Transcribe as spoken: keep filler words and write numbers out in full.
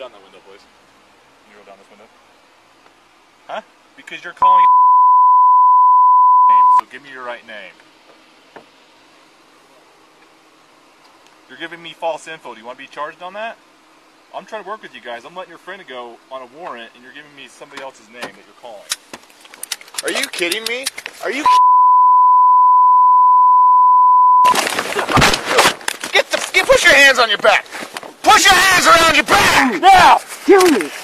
down that window, please. Can you roll down this window? Huh? Because you're calling name, so give me your right name. You're giving me false info. Do you want to be charged on that? I'm trying to work with you guys. I'm letting your friend go on a warrant, and you're giving me somebody else's name that you're calling. Are you kidding me? Are you? Get the get, push your hands on your back. Push your hands around your back now. Kill me.